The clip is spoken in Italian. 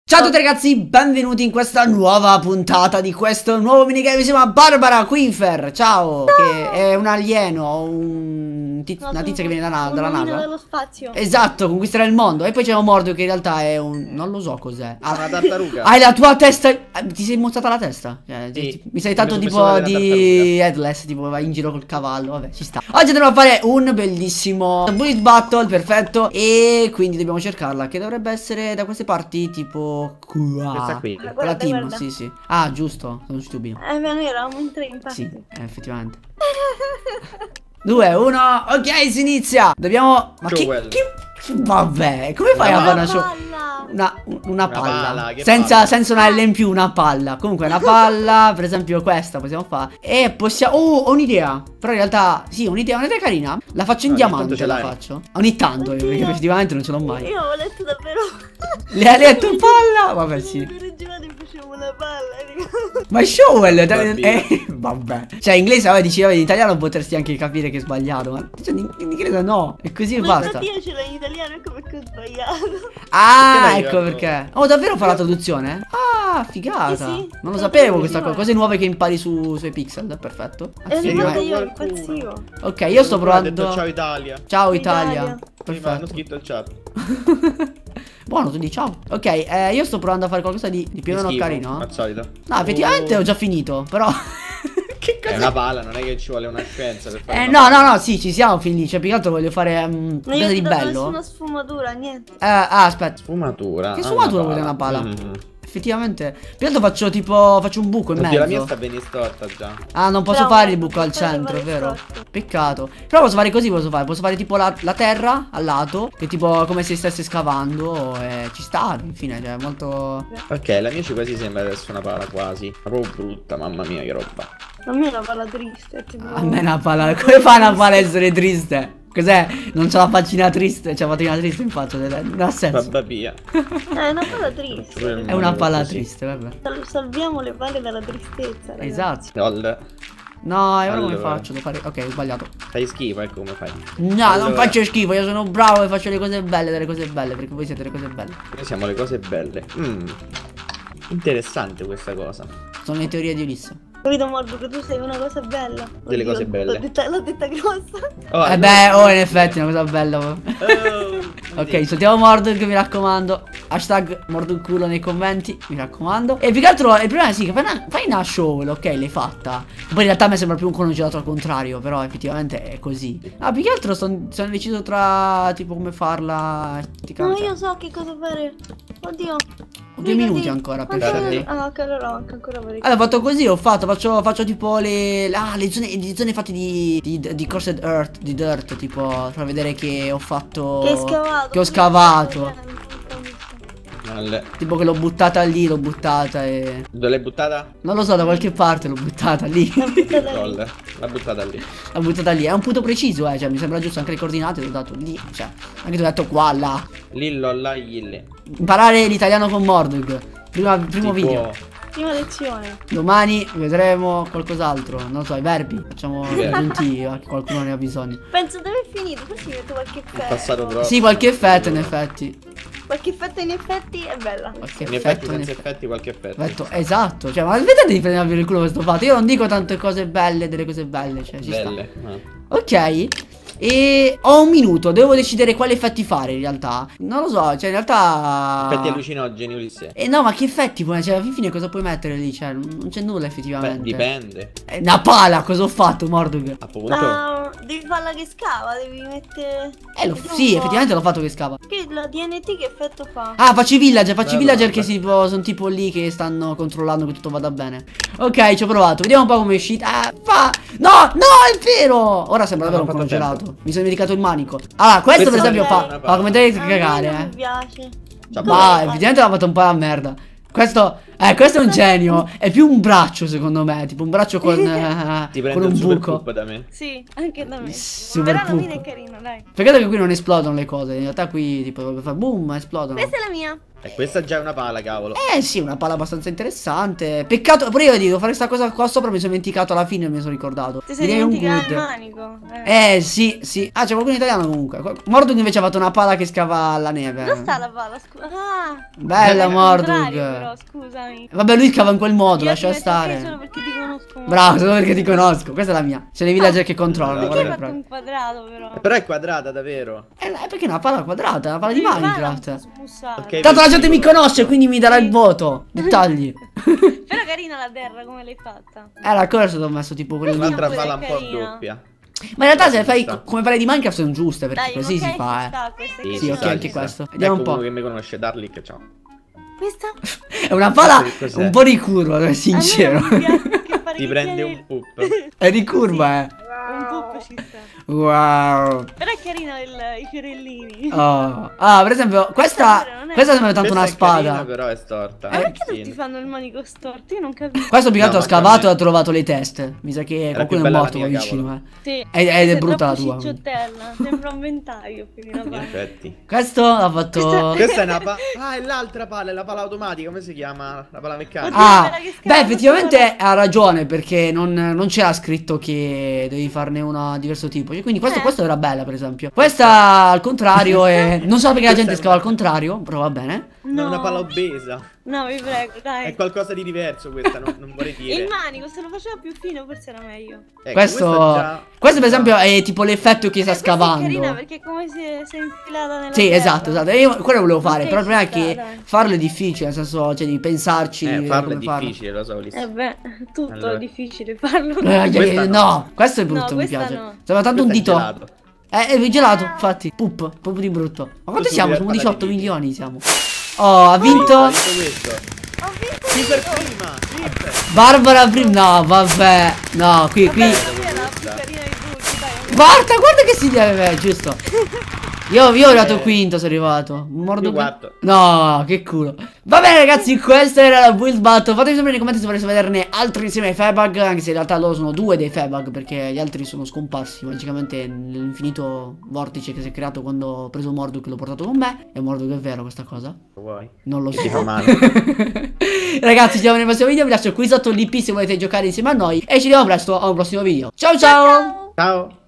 Ciao a tutti ragazzi, benvenuti in questa nuova puntata di questo nuovo minigame. Si chiama Barbara Quinfer. Ciao, che è un alieno, una tizia che viene dalla NASA. Dallo spazio. Esatto, conquisterà il mondo. E poi c'è un Mordo che in realtà è un... non lo so cos'è. Una tartaruga. Hai la tua testa... ti sei mostrata la testa? Sì. Mi sei tanto tipo di Headless, tipo vai in giro col cavallo. Vabbè, ci sta. Oggi andremo a fare un bellissimo Bullet Battle, perfetto. E quindi dobbiamo cercarla, che dovrebbe essere da queste parti, tipo qua. Questa qui. Con la team, sì, sì. Ah, giusto, sono stupido. Ma noi eravamo in tre infatti. Sì, effettivamente. 2, 1, ok, si inizia. Dobbiamo... Ma che... Vabbè, come fai a fare una show? Una palla. Senza una L in più, una palla. Comunque una palla, per esempio questa possiamo fare. E possiamo... Oh, ho un'idea. Però in realtà, sì, un'idea carina. La faccio in diamante, la faccio. Ogni tanto, perché effettivamente non ce l'ho mai. Io ho letto davvero... Le hai letto palla? Vabbè, sì. Una palla, ma Showell, vabbè. Cioè in inglese vabbè diceva, in italiano potresti anche capire che è sbagliato. Ma cioè, in inglese no. E così basta. Io ce l'ho in italiano, ecco perché ho sbagliato. Ah, ecco perché. Oh, davvero fa la traduzione? Ah, figata. Sì. Non lo sapevo questa cosa. Cose nuove che impari sui pixel, perfetto. Io impazzivo. Ok, io sto provando. Ciao Italia. Ciao Italia. Perfetto. Hanno scritto il chat. Buono, tu di ciao. Ok, io sto provando a fare qualcosa di più o meno carino. Al solito. No, effettivamente ho già finito, però. Che cosa? È una palla, non è che ci vuole una scienza per fare no, sì, ci siamo finiti. Cioè, più che altro voglio fare qualcosa di bello. Una sfumatura, niente. Aspetta. Sfumatura. Che sfumatura vuole una palla? Effettivamente. Più che altro faccio tipo. Faccio un buco in mezzo. La mia sta ben storta già. Ah, non posso fare il buco al centro, vero? Peccato. Però posso fare così, posso fare tipo la terra al lato. Che tipo come se stesse scavando. E ci sta, infine, cioè molto. Ok, la mia ci quasi sembra adesso una pala quasi. Ma proprio brutta, mamma mia, che roba. A me è una palla triste. Tipo... A me è una palla. Come fa una palla a essere triste? Cos'è? Non c'ha la faccina triste, c'ha la faccina triste in faccia, non ha senso. Vabbè via. È una palla triste. È una palla triste, vabbè. Salviamo le palle dalla tristezza, ragazzi. Esatto. No, e ora come faccio? Devo fare... Ok, ho sbagliato. Fai schifo, ecco come fai. No, allora, non faccio schifo, io sono bravo e faccio le cose belle, delle cose belle, perché voi siete le cose belle. Noi siamo le cose belle. Interessante questa cosa. Sono le teorie di Ulisse. Capito Mordo che tu sei una cosa bella. Delle cose belle. L'ho detta grossa. Oh, in effetti è una cosa bella. Ok, saltiamo Mordor, mi raccomando. Hashtag Mordorculo nei commenti, mi raccomando. E più che altro il problema è sì che fai una show, ok, l'hai fatta. Poi in realtà a me sembra più un congelato al contrario, però effettivamente è così. Ah, più che altro sono deciso tra tipo come farla. No, io so che cosa fare. Oddio. Ho 2 minuti ancora per scegliere. Ah, ok, allora ho ancora parecchio. Allora, ho fatto così, faccio tipo le zone fatte di Cursed Earth, di dirt, tipo, per vedere che ho fatto. Che ho scavato. Tipo che l'ho buttata lì, l'ho buttata e... Dove l'hai buttata? Non lo so, da qualche parte l'ho buttata lì. L'ha buttata lì. L'ho buttata lì, è un punto preciso, cioè mi sembra giusto, anche le coordinate l'ho dato lì, cioè, anche ti ho detto qua, là. Lillo, là, ille. Imparare l'italiano con Mordog. Primo video. Prima lezione. Domani vedremo qualcos'altro. Non lo so, i verbi. Facciamo aggiunti, qualcuno ne ha bisogno. Penso dove è finito, così metto qualche effetto. Passato troppo. Sì, qualche effetto in effetti. Qualche effetto in effetti è bella. In effetti senza effetti qualche effetto. Esatto. Cioè, ma vedete di prendervi per il culo questo fatto. Io non dico tante cose belle, delle cose belle. Cioè, ci belle. sta. Ok. E ho un minuto, devo decidere quali effetti fare in realtà. Non lo so, cioè in realtà... Effetti allucinogeni, Ulisse. No, ma che effetti puoi? Cioè alla fine cosa puoi mettere lì? Cioè non c'è nulla effettivamente. Beh, dipende. Una pala, cosa ho fatto, Mordog? Appunto. Devi farla che scava, devi mettere... Sì, effettivamente l'ho fatto che scava. Che la TNT che effetto fa? Ah, faccio i villager che sono tipo lì che stanno controllando che tutto vada bene. Ok, ci ho provato, vediamo un po' come è uscita. No, è vero. Ora sembra davvero un congelato. Mi sono dimenticato il manico. Allora, questo per esempio fa come dovete cagare, Mi piace. Ma effettivamente l'ha fatto un po' la merda. Questo Questo è un genio. È più un braccio secondo me. Tipo un braccio con un buco. Da me. Sì, anche da me. Super Però alla fine è carino, dai. Peccato che qui non esplodono le cose. In realtà qui tipo fa boom, esplodono. Questa è la mia. E questa già è una pala, cavolo. Sì, una palla abbastanza interessante. Peccato, pure io devo fare questa cosa qua sopra. Mi sono dimenticato alla fine, mi sono ricordato. Ti sei dimenticato il manico? Sì, sì. Ah, c'è qualcuno in italiano comunque. Mordug invece ha fatto una pala che scava la neve. Dove sta la pala? Scusa. Ah, bella Mordug. Però, scusami. Vabbè, lui scava in quel modo, lascia stare. Solo perché ti conosco. Bravo, solo perché ti conosco. Questa è la mia. C'è dei villager che controllano. Perché hai fatto un quadrato però? Però è quadrata, davvero. Perché è una pala quadrata, è una pala di Minecraft. Okay, tanto la gente mi conosce, quindi mi darà il voto. Dettagli. Però carina la terra, come l'hai fatta? La cosa ho messo tipo quello lì. Un'altra pala un po' doppia. Ma in realtà se fai come pale di Minecraft sono giuste, perché così si fa, Sì, ok, anche questo. Vediamo un po'. Uno che mi conosce, Darlik, ciao. Questa? È una pala un po' ricurva, devo essere sincero. Ti prende un poop. È ricurva, Un poop ci sta. Wow. Però è carino i fiorellini. Per esempio, questa sembra tanto una spada. Carina, però è storta. Ma perché tutti fanno il manico storto? Io non capisco. Questo più che altro ha scavato e ha trovato le teste. Mi sa che qualcuno è morto qua vicino, Sì. Ed è brutta la tua. Sembra un ventaglio più di una pala. Infatti. Questo ha fatto. Questa è una pala. Ah, è l'altra pala, è la pala automatica. Come si chiama? La pala meccanica. Beh, effettivamente ha ragione, perché non c'era scritto che devi farne una di diverso tipo. Quindi questa era bella, per esempio. Questa al contrario è. Non so perché la gente scava al contrario, però va bene. No. È una pala obesa. No, vi prego, dai. È qualcosa di diverso questa, non vorrei dire. Il manico, se lo faceva più fino, forse era meglio. Ecco, questo per esempio è tipo l'effetto che sta scavando. È carina perché è come se si è infilata nella terra. Esatto. Io quello volevo fare, però il problema è che farlo è difficile, nel senso, cioè devi pensarci. Farlo è difficile, lo so. Beh, tutto è difficile farlo. No, questo è brutto, mi piace. Sembra tanto un dito. È gelato, infatti. Pup di brutto. Ma quanti siamo? Siamo 18 milioni, siamo. Ha vinto. Super prima. Barbara prima. No, vabbè. No, qui. Guarda che si deve, giusto. Io ho arrivato quinto, sono arrivato. No, che culo. Va bene ragazzi, questa era la build battle. Fatemi sapere nei commenti se voleste vederne altri insieme ai Febug. Anche se in realtà loro sono due dei Febug, perché gli altri sono scomparsi magicamente nell'infinito vortice che si è creato quando ho preso Morduk e l'ho portato con me. È Morduk, è vero questa cosa? Vuoi? Non lo so. Ti fa male. Ragazzi, ci vediamo nel prossimo video. Vi lascio qui sotto l'IP se volete giocare insieme a noi. E ci vediamo presto a un prossimo video. Ciao ciao. Ciao.